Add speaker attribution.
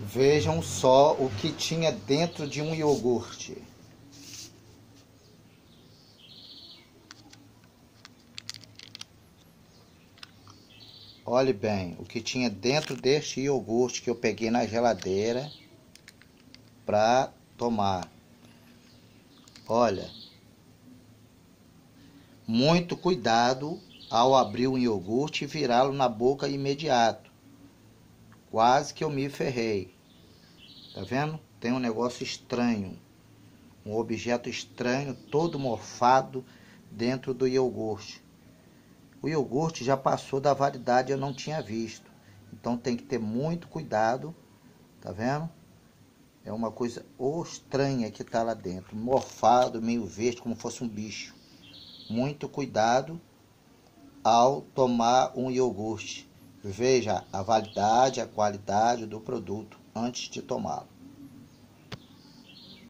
Speaker 1: Vejam só o que tinha dentro de um iogurte. Olhe bem o que tinha dentro deste iogurte que eu peguei na geladeira para tomar. Olha, muito cuidado ao abrir um iogurte e virá-lo na boca imediato. Quase que eu me ferrei. Tá vendo? Tem um negócio estranho, um objeto estranho, todo morfado dentro do iogurte. O iogurte já passou da validade, eu não tinha visto. Então tem que ter muito cuidado, tá vendo? É uma coisa estranha que está lá dentro, morfado, meio verde, como fosse um bicho. Muito cuidado ao tomar um iogurte. Veja a validade, a qualidade do produto antes de tomá-lo.